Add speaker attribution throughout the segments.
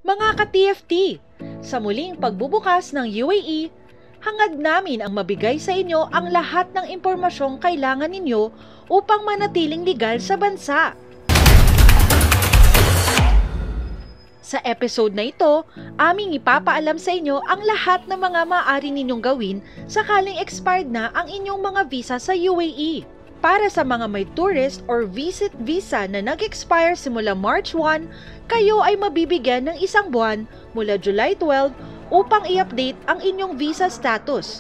Speaker 1: Mga ka-TFT, sa muling pagbubukas ng UAE, hangad namin ang mabigay sa inyo ang lahat ng impormasyong kailangan ninyo upang manatiling legal sa bansa. Sa episode na ito, aming ipapaalam sa inyo ang lahat ng mga maaari ninyong gawin sakaling expired na ang inyong mga visa sa UAE. Para sa mga may tourist or visit visa na nag-expire simula March 1, kayo ay mabibigyan ng isang buwan mula July 12 upang i-update ang inyong visa status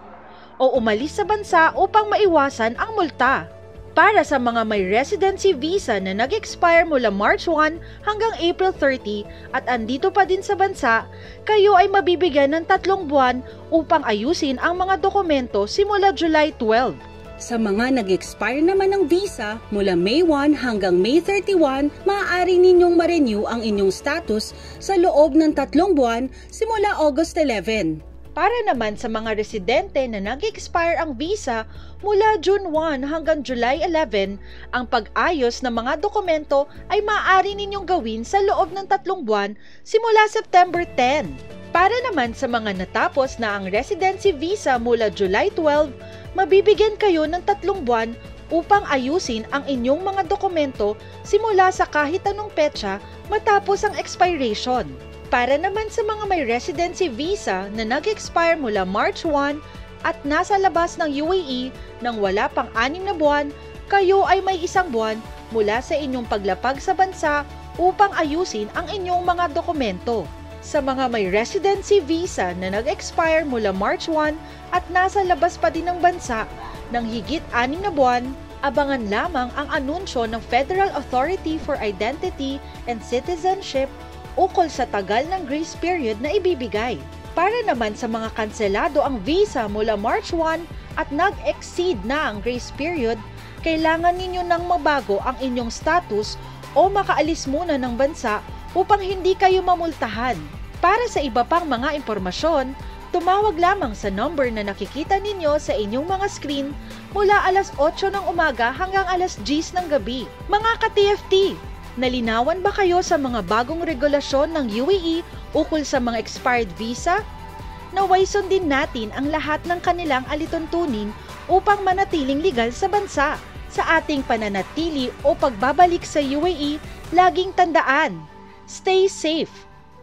Speaker 1: o umalis sa bansa upang maiwasan ang multa. Para sa mga may residency visa na nag-expire mula March 1 hanggang April 30 at andito pa din sa bansa, kayo ay mabibigyan ng 3 buwan upang ayusin ang mga dokumento simula July 12.
Speaker 2: Sa mga nag-expire naman ng visa mula May 1 hanggang May 31, maaari ninyong ma-renew ang inyong status sa loob ng 3 buwan simula August 11.
Speaker 1: Para naman sa mga residente na nag-expire ang visa mula June 1 hanggang July 11, ang pag-ayos ng mga dokumento ay maaari ninyong gawin sa loob ng 3 buwan simula September 10. Para naman sa mga natapos na ang residency visa mula July 12, mabibigyan kayo ng 3 buwan upang ayusin ang inyong mga dokumento simula sa kahit anong petsa matapos ang expiration. Para naman sa mga may residency visa na nag-expire mula March 1 at nasa labas ng UAE nang wala pang 6 na buwan, kayo ay may 1 buwan mula sa inyong paglapag sa bansa upang ayusin ang inyong mga dokumento. Sa mga may residency visa na nag-expire mula March 1 at nasa labas pa din ng bansa ng higit 6 na buwan, abangan lamang ang anunsyo ng Federal Authority for Identity and Citizenship ukol sa tagal ng grace period na ibibigay. Para naman sa mga kanselado ang visa mula March 1 at nag-exceed na ang grace period, kailangan ninyo nang mabago ang inyong status o makaalis muna ng bansa upang hindi kayo mamultahan. Para sa iba pang mga impormasyon, tumawag lamang sa number na nakikita ninyo sa inyong mga screen mula alas 8 ng umaga hanggang alas 10 ng gabi. Mga ka-TFT, nalinawan ba kayo sa mga bagong regulasyon ng UAE ukol sa mga expired visa? Naway sundin natin ang lahat ng kanilang alituntunin upang manatiling legal sa bansa. Sa ating pananatili o pagbabalik sa UAE, laging tandaan, stay safe,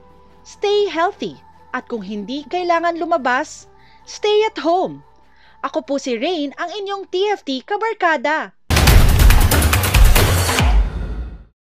Speaker 1: stay healthy, at kung hindi kailangan lumabas, stay at home. Ako po si Rain, ang inyong TFT kabarkada.